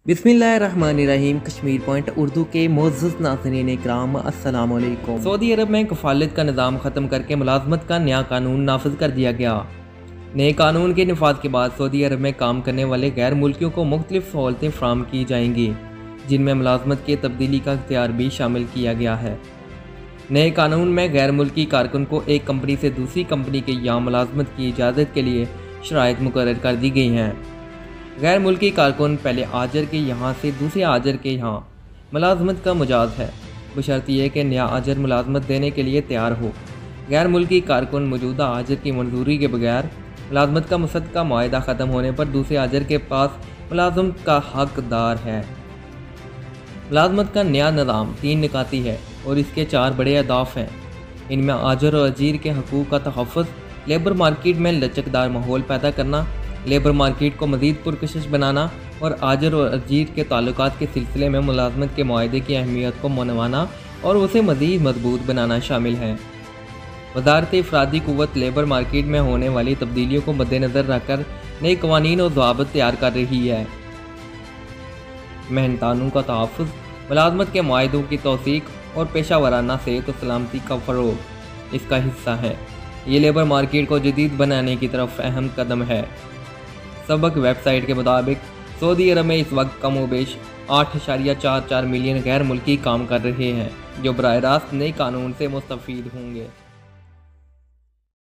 बिस्मिल्लाहिर्रहमानिर्रहीम। कश्मीर पॉइंट उर्दू के मोअज़्ज़ज़ नाज़रीन इकराम, अस्सलाम वालेकुम। सऊदी अरब में कफ़ालत का निज़ाम ख़त्म करके मुलाज़मत का नया कानून नाफिज कर दिया गया। नए कानून के नफाज़ के बाद सऊदी अरब में काम करने वाले गैर मुल्कियों को मुख्तलिफ़ सहूलतें फ़राहम की जाएंगी, जिनमें मुलाज़मत की तब्दीली का इख्तियार भी शामिल किया गया है। नए कानून में गैर मुल्की कारकुन को एक कंपनी से दूसरी कंपनी के यहाँ मुलाज़मत की इजाज़त के लिए शराइत मुकर्रर कर दी गई हैं। गैर मुल्की कारकुन पहले आजर के यहाँ से दूसरे आजर के यहाँ मुलाज़मत का मुजाज है, बशर्त यह कि नया आजर मुलाज़मत देने के लिए तैयार हो। गैर मुल्की कारकुन मौजूदा आजर की मंजूरी के बगैर मुलाज़मत का मुसद्दका मुआहदा ख़त्म होने पर दूसरे आजर के पास मुलाज़मत का हकदार है। मुलाज़मत का नया निज़ाम 3 निकाती है और इसके 4 बड़े अहदाफ हैं। इनमें आजर और अजीर के हकूक़ का तहफ़्फ़ुज़, लेबर मार्केट में लचकदार माहौल पैदा करना, लेबर मार्केट को मज़ीद पुरकशिश बनाना और आजर और अजीर के ताल्लुकात के सिलसिले में मुलाज़मत के मुआहदे की अहमियत को मनवाना और उसे मज़ीद मजबूत बनाना शामिल है। वज़ारत इफ़रादी क़ुव्वत लेबर मार्केट में होने वाली तब्दीलियों को मद्देनज़र रखकर नए कवानीन और ज़वाबित तैयार कर रही है। मेहनतानों का तहफ़्फ़ुज़, मुलाज़मत के मुआहदों की तौसीक़ और पेशा वराना सेहत और सलामती का फ़रोग़ इसका हिस्सा है। ये लेबर मार्केट को जदीद बनाने की तरफ अहम कदम है। सबक वेबसाइट के मुताबिक सऊदी अरब में इस वक्त कम व बेश 8.44 मिलियन गैर मुल्की काम कर रहे हैं, जो बराह रास्त नए कानून से मुस्तफ़ीद होंगे।